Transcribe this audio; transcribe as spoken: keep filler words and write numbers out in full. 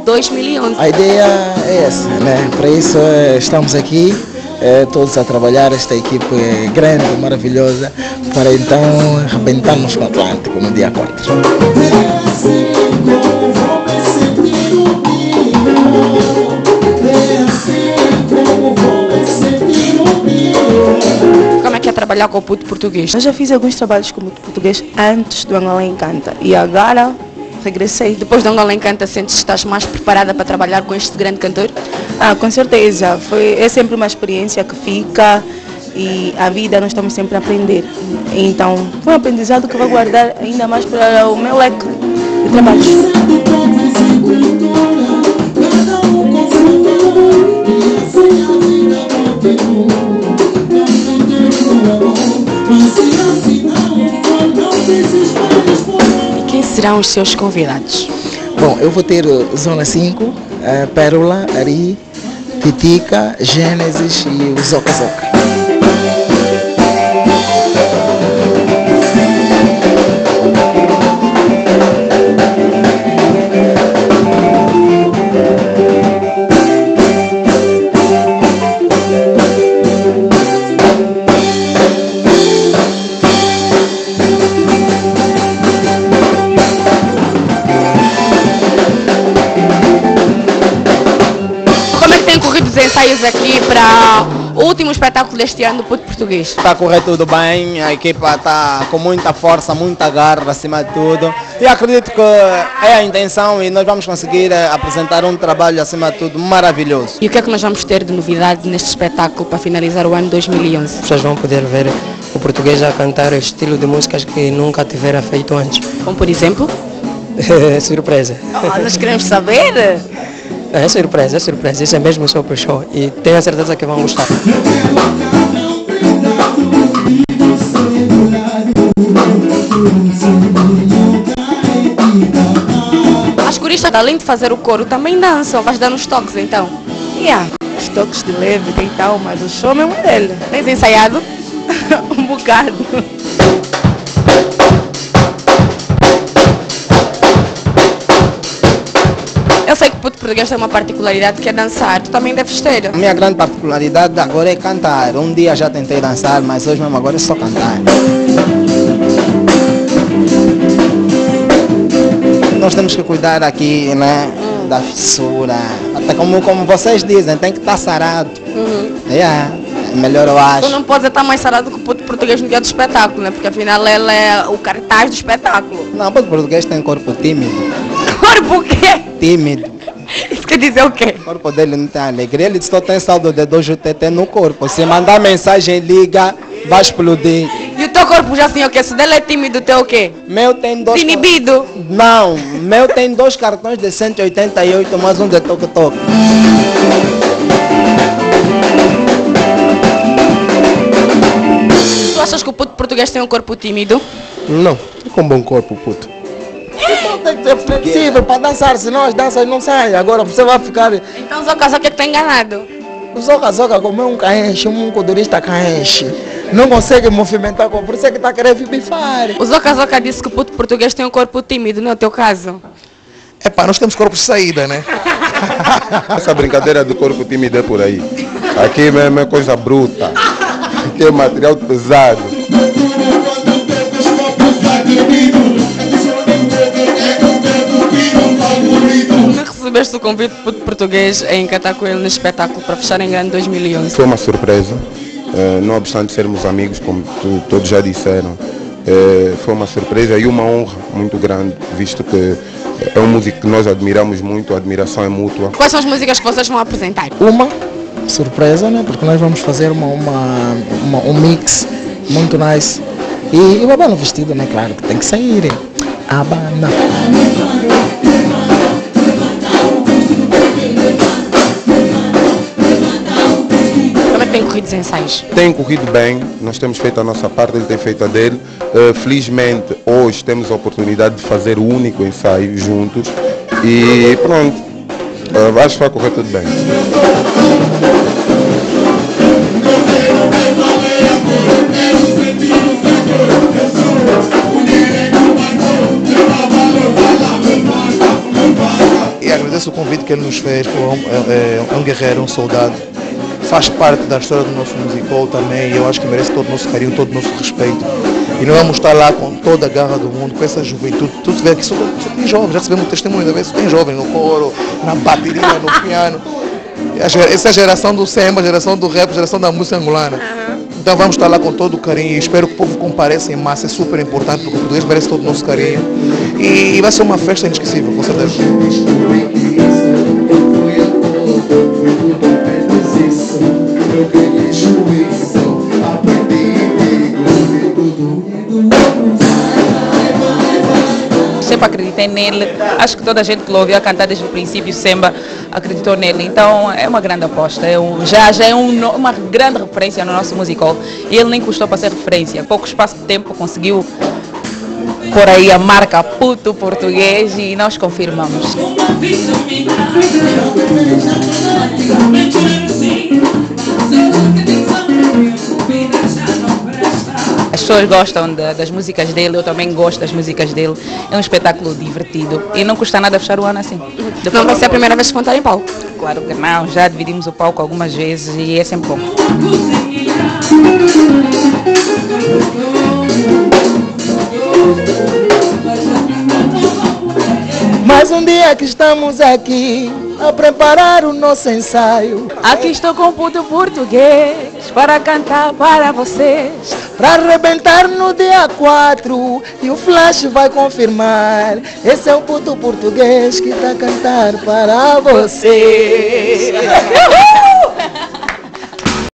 dois mil e onze. A ideia é essa, né? Para isso eh, estamos aqui, eh, todos a trabalhar, esta equipe é grande, maravilhosa, para então arrebentarmos com o Atlântico no dia quatro. Como é que é trabalhar com o puto português? Eu já fiz alguns trabalhos com o puto português antes do Angola Encanta e agora regressei. Depois do Angola Encanta, sentes que estás mais preparada para trabalhar com este grande cantor? Ah, com certeza. Foi, é sempre uma experiência que fica e a vida nós estamos sempre a aprender. Então, foi um aprendizado que eu vou guardar ainda mais para o meu leque de trabalhos. E quem serão os seus convidados? Bom, eu vou ter Zona cinco, uh, Pérola, Ari, Titica, Gênesis e o Zoca Zoca. Ensaios aqui para o último espetáculo deste ano do Puto Português. Está a correr tudo bem, a equipa está com muita força, muita garra acima de tudo e acredito que é a intenção e nós vamos conseguir apresentar um trabalho acima de tudo maravilhoso. E o que é que nós vamos ter de novidade neste espetáculo para finalizar o ano dois mil e onze? As pessoas vão poder ver o português a cantar o estilo de músicas que nunca tiveram feito antes. Como por exemplo? Surpresa. Oh, nós queremos saber. É surpresa, é surpresa, isso é mesmo só para o show e tenho a certeza que vão gostar. As coristas, além de fazer o coro, também dançam, vais dar uns toques então? Yeah, os toques de leve e tal, mas o show mesmo é dele. Tens ensaiado? Um bocado. Eu sei que o Puto Português tem uma particularidade que é dançar, tu também deves ter. A minha grande particularidade agora é cantar. Um dia já tentei dançar, mas hoje mesmo agora é só cantar. Nós temos que cuidar aqui, né, da fissura. Até como, como vocês dizem, tem que estar sarado. Uhum. Yeah, é melhor eu acho. Tu não pode estar mais sarado que o Puto Português no dia do espetáculo, né? Porque afinal ele é o cartaz do espetáculo. Não, o Puto Português tem corpo tímido. Corpo o quê? Tímido. Isso quer dizer o quê? O corpo dele não tem alegria, ele só tem saldo de dois U T T no corpo. Se mandar mensagem, liga, vai explodir. E o teu corpo já assim o quê? Se dele é tímido, o teu o quê? Meu tem dois... Inibido? Não, meu tem dois cartões de cento e oitenta e oito, mais um de toque-toque. Tu achas que o Puto Português tem um corpo tímido? Não, com um bom corpo, puto. Então tem que ser flexível para dançar, senão as danças não saem. Agora você vai ficar... Então o Zoca Zoca é que está enganado. O Zoca Zoca como é um caenche, um codurista caenche. Não consegue movimentar, por isso é que está querendo bifar. O Zoca Zoca disse que o Puto Português tem um corpo tímido, não é o teu caso? É pá, nós temos corpo de saída, né? Essa brincadeira do corpo tímido é por aí. Aqui mesmo é coisa bruta. Aqui é material pesado. Como é que recebeste o convite do Puto Português em cantar com ele no espetáculo para fechar em grande dois mil e onze? Foi uma surpresa. Uh, não obstante sermos amigos, como tu, todos já disseram, uh, foi uma surpresa e uma honra muito grande, visto que é um músico que nós admiramos muito, a admiração é mútua. Quais são as músicas que vocês vão apresentar? Uma surpresa, né? Porque nós vamos fazer uma, uma, uma, um mix muito nice. E, e o Abana vestido, né? Claro que tem que sair. Abana. Tem corrido os ensaios? Tem corrido bem, nós temos feito a nossa parte, ele tem feito a dele. Uh, felizmente, hoje temos a oportunidade de fazer o único ensaio juntos e pronto, uh, acho que vai correr tudo bem. E agradeço o convite que ele nos fez. Pô, é, é, é um guerreiro, um soldado. Faz parte da história do nosso musical também. E eu acho que merece todo o nosso carinho, todo o nosso respeito. E nós vamos estar lá com toda a garra do mundo, com essa juventude. Tu vê aqui, só, só tem jovens, já recebemos testemunho, só tem jovens no coro, na bateria, no piano. Essa é a geração do samba, a geração do rap, a geração da música angolana. Uhum. Então vamos estar lá com todo o carinho e espero que o povo compareça em massa, é super importante porque o português merece todo o nosso carinho. E vai ser uma festa inesquecível, com certeza. Sempre acreditei nele, acho que toda a gente que o ouviu a cantar desde o princípio, Semba, acreditou nele, então é uma grande aposta, é um, já, já é um, uma grande referência no nosso musical e ele nem custou para ser referência, pouco espaço de tempo conseguiu por aí a marca Puto Português e nós confirmamos. As pessoas gostam de, das músicas dele, eu também gosto das músicas dele. É um espetáculo divertido e não custa nada fechar o ano assim. Depois não vai ser a primeira vez que contar em palco? Claro que não, já dividimos o palco algumas vezes e é sempre bom. Mais um dia que estamos aqui a preparar o nosso ensaio. Aqui estou com o Puto Português para cantar para vocês. Para arrebentar no dia quatro e o Flash vai confirmar. Esse é o Puto Português que está a cantar para vocês.